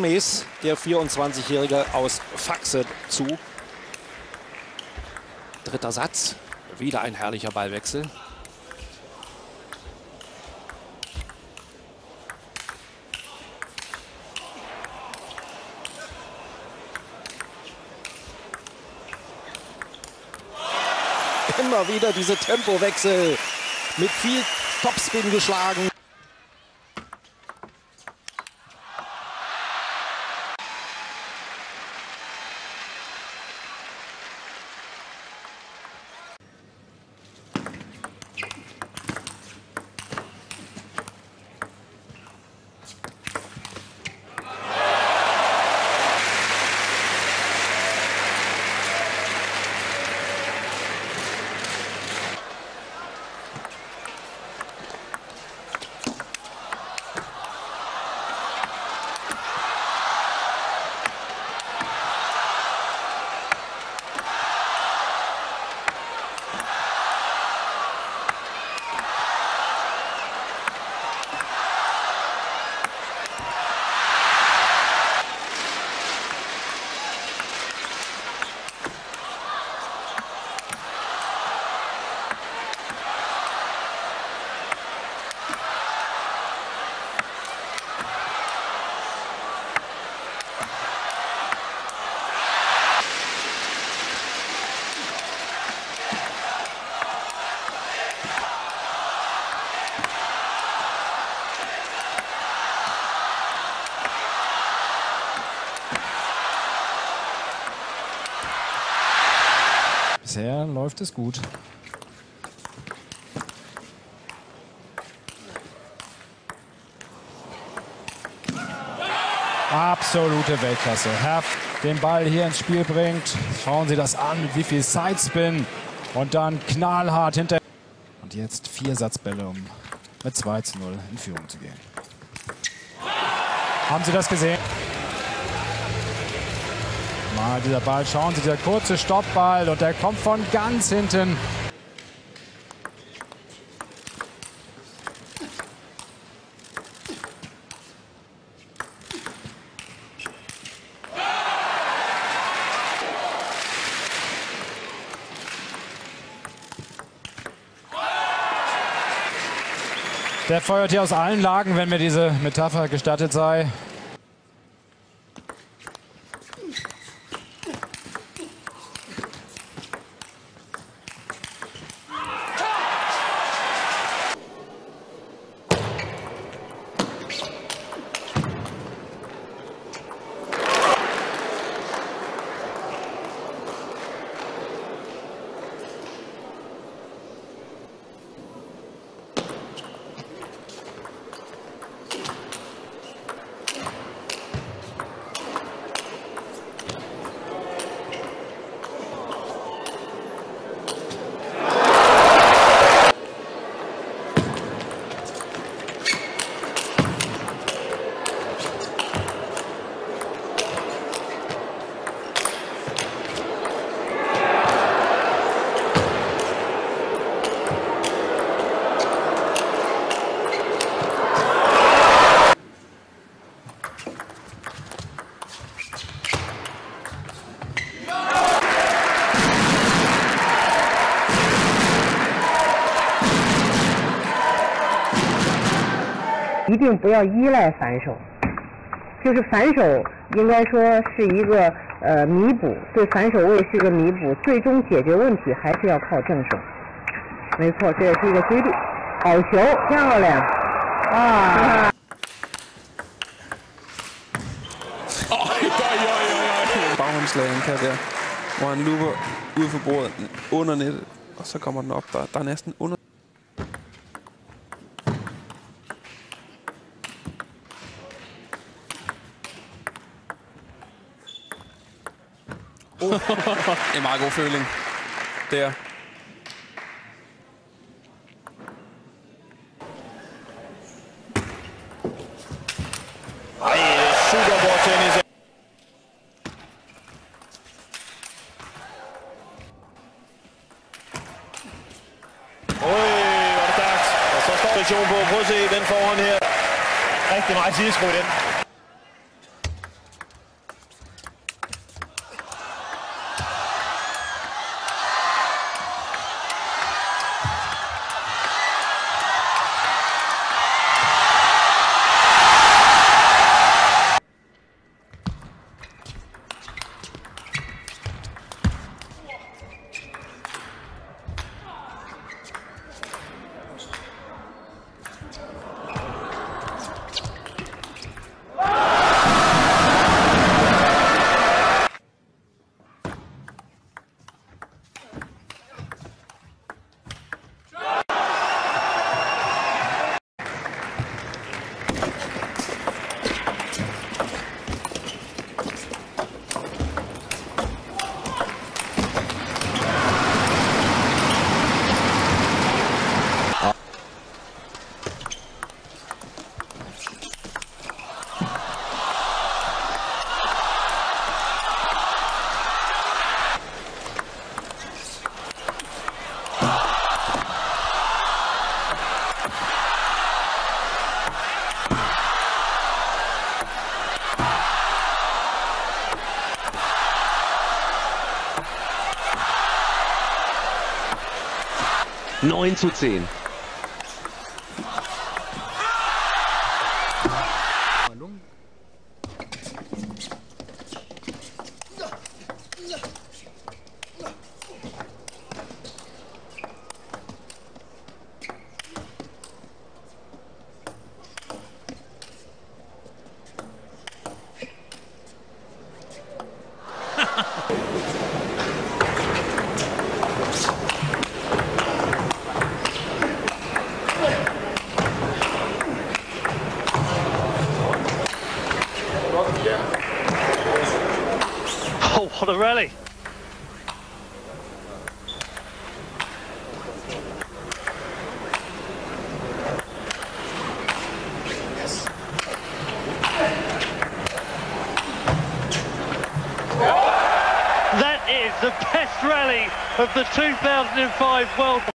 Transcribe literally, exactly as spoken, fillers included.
Der vierundzwanzigjährige aus Faxe zu. Dritter Satz. Wieder ein herrlicher Ballwechsel. Immer wieder diese Tempowechsel. Mit viel Topspin geschlagen. Bisher läuft es gut. Absolute Weltklasse. Herr den Ball hier ins Spiel bringt. Schauen Sie das an, mit wie viel Sidespin. Und dann knallhart hinter. Und jetzt vier Satzbälle, um mit zwei zu null in Führung zu gehen. Haben Sie das gesehen? Mal dieser Ball, schauen Sie, der kurze Stoppball und der kommt von ganz hinten. Der feuert hier aus allen Lagen, wenn mir diese Metapher gestattet sei. 一定不要依赖反手，就是反手应该说是一个呃弥补，对反手位是一个弥补，最终解决问题还是要靠正手。没错，这也是一个规律。好球，漂亮啊！ Baghåndslag der, hvor han looper ud for bordet under nettet, og så kommer den op, der, der er næsten under. Oh. En meget god føling der. Ej, super bordtennis. Oj, hvor er det stærkt. Og så står position på. Prøv at se den foran her. Rigtig meget sideskru i den. neun zu zehn. Oh, what a rally! That is the best rally of the two thousand five World